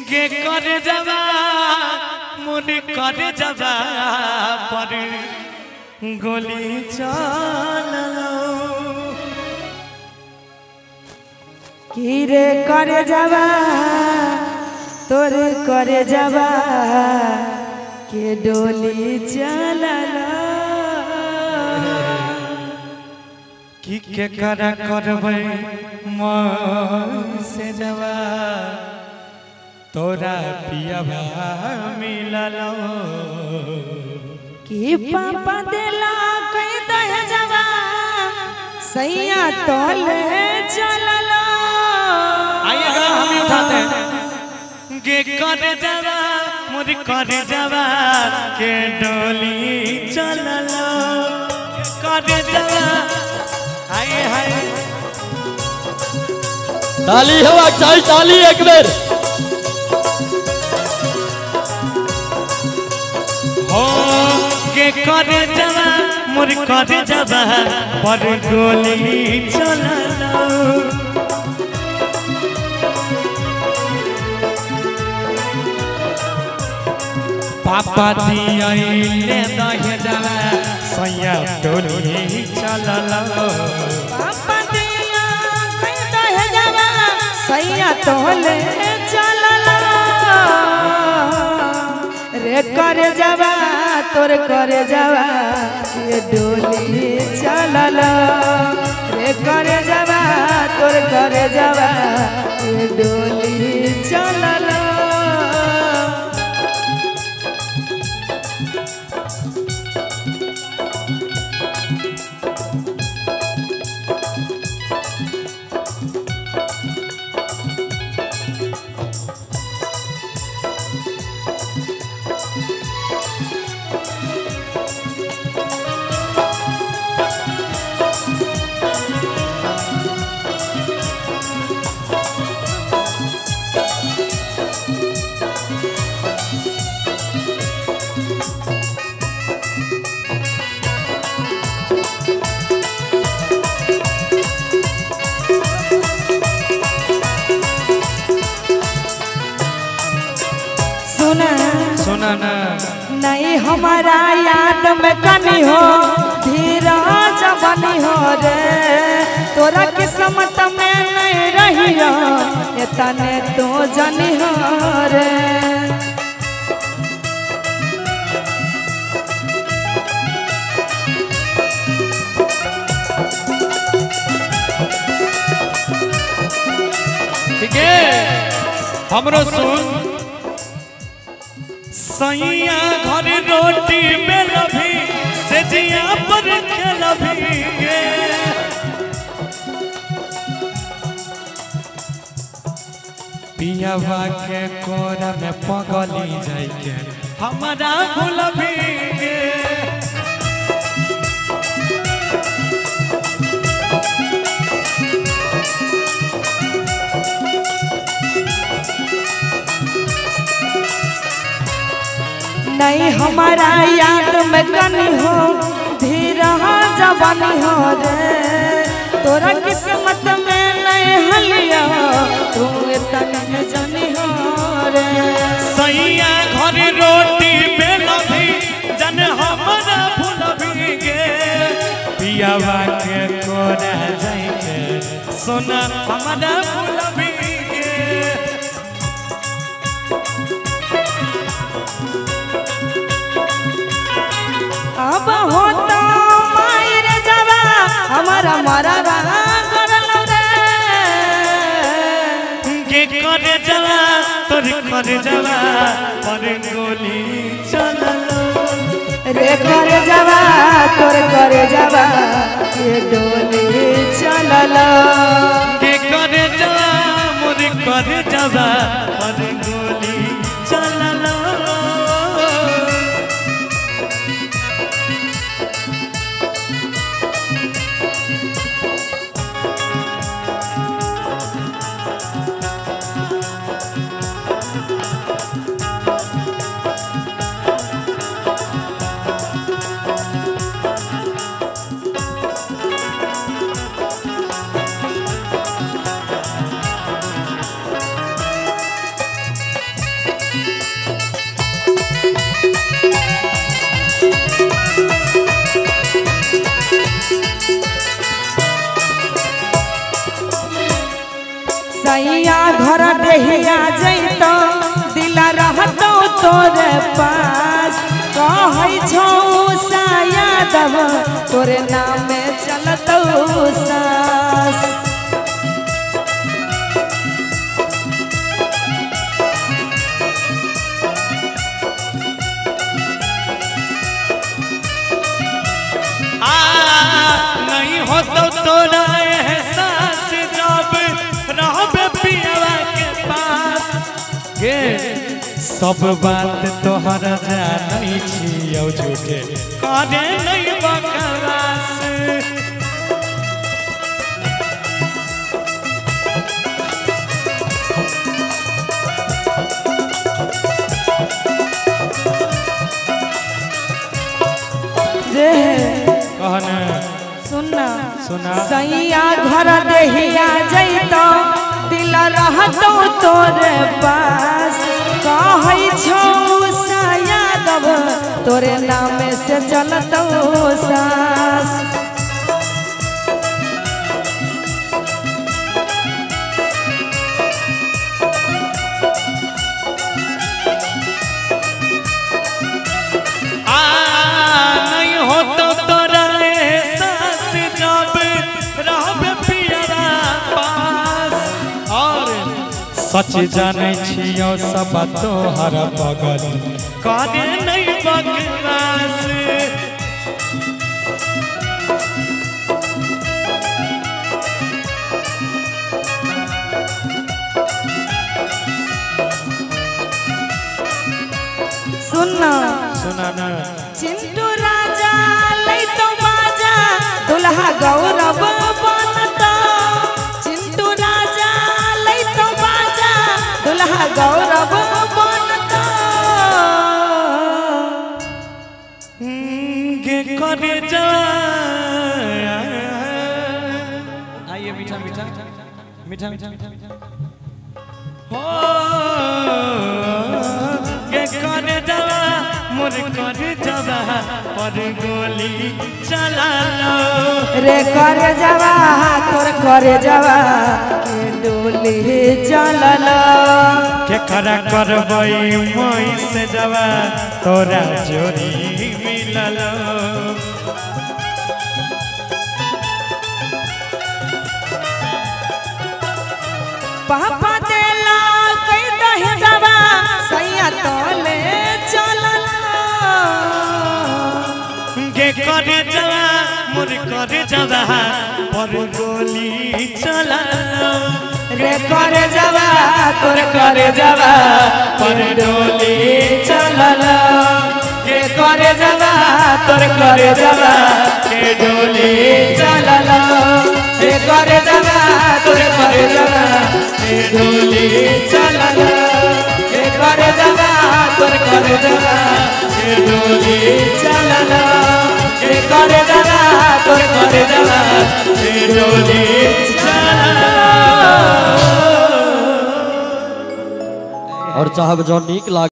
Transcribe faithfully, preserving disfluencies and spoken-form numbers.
के कर जवा मुनि कर जवा पर गोली चलो कीरे कर जवा तोर कर जवा के डोली चलला की के करा करबै मन से जवा तोरा पियावा मिललो की पापा देला कई दह जवा सैया तोले चलला। आइएगा हम उठाते हैं के कर जवा मुझ कर जवा के डोली चललो कर जवा हाय हाय ताली हवा चाहिए ताली एक बेर हो के कर जवा मुर कर जवा पर गोली चललो पापा दियाइले दह जवा सैया डोली चललो पापा दिया कई दह जवा सैया तोले चलला रे कर जवा तोर कर जवा के डोली चलला रे कर जवा तोर कर जवा के डोली चलला। सुना ना नहीं हमारा याद में कनी हो धीरज बनी हो रे तोरा किस्मत में नहीं रही हो इतने तो जनी हो रे ठीक है हमरो सुन सैया घर रोटी में लभी से जिया पर खेलभी गे पियावा के कोरा में पगली जाई के हमारा भूलभी गे नहीं हमारा याद में कनी हो धीरहा जवानी हो रे तोरा किस्मत में नहीं हलिया तू इतने जानी हो रे सैया घर रोटी में लभी जन हमारा भूलभी गे पियावा के कोरा जाई के सोना हमारा भूलभी अब हो तो मायर जवा हमारा मरवा करल रे के कर जवा तोर कर जवा पर गोली चललो रे कर जवा तोर कर जवा के डोली चलला के कर जवा मोर कर जवा पर गोली चललो देहिया जैतो दिला रहतो तोरे पास कहै छौ यादव तोरे नाम में चलतो सास नहीं हो तो तोरा एहसास जब रहबे पियवा के पास गे सब बात तोहरा जानै छियौ झूठे करे नहीं बकवास रे कहना सुनना सुना सैया घर देहिया जैतो दिल रहतो तोरे पास कहै छौ यादव तोरे नाम से चलतो सास सच जानै छियौ सब तोहर बगल करे नहीं बकवास सुनना सुना ना चिंटू राजा लैतो बाजा दुल्हा गौरव बनता चिंटू राजा लैतो बाजा दुल्हा गौरव बनता गे करे जा आइए मीठा मीठा मीठा मीठा हो गे करे जा मोर करे जावा पर गोली चला लो रे करे जावा तोर करे जावा के डोली चलल के खरा करबई मोई से जावा तोरा जोड़ी मिलल पापा देला कई दहे जावा सैया तोले चलल गे करे जावा मोर करे जावा पर गोली चला रे करे जावा तोर करे जावा पर डोली चलल रे करे जावा तोर करे जावा के डोली चलल रे करे जावा तोर करे जावा के डोली चलल रे करे जावा तोर करे जावा के डोली चलल रे करे जावा तोर करे जावा के डोली चलल और चाहब जो नीक लाग